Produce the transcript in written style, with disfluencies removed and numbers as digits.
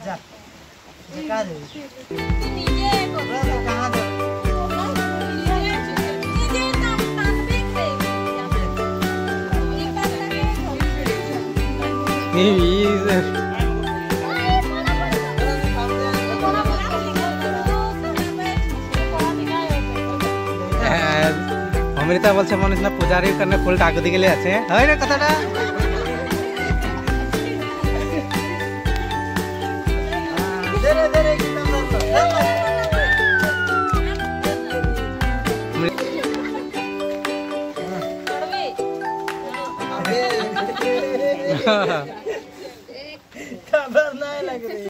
जा कहाँ दे कहाँ दे অমৃতা বলছে মনে না পূজারির কারণে ফুলটা আগে দিকে আছে হয় রে কথাটা खबर नहीं लग रही।